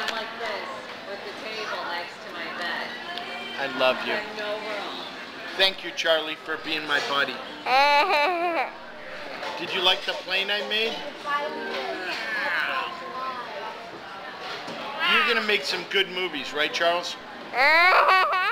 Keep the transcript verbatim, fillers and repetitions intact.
like this with the table next to my bed. I love you. I have no room. Thank you, Charlie, for being my buddy. Did you like the plane I made? You're gonna make some good movies, right, Charles?